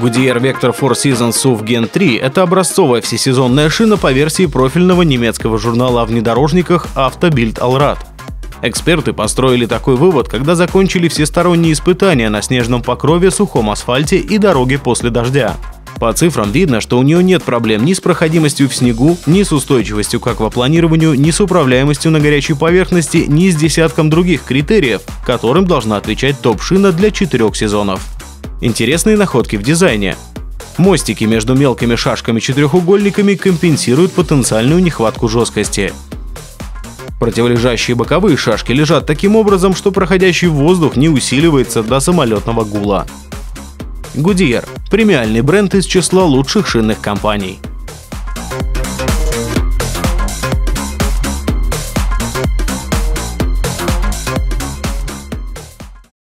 Goodyear Vector 4 Seasons SUV Gen 3 – это образцовая всесезонная шина по версии профильного немецкого журнала о внедорожниках Auto Bild Allrad. Эксперты построили такой вывод, когда закончили всесторонние испытания на снежном покрове, сухом асфальте и дороге после дождя. По цифрам видно, что у нее нет проблем ни с проходимостью в снегу, ни с устойчивостью к аквапланированию, ни с управляемостью на горячей поверхности, ни с десятком других критериев, которым должна отвечать топ-шина для 4 сезонов. Интересные находки в дизайне. Мостики между мелкими шашками-четырехугольниками компенсируют потенциальную нехватку жесткости. Противолежащие боковые шашки лежат таким образом, что проходящий воздух не усиливается до самолетного гула. Goodyear – премиальный бренд из числа лучших шинных компаний.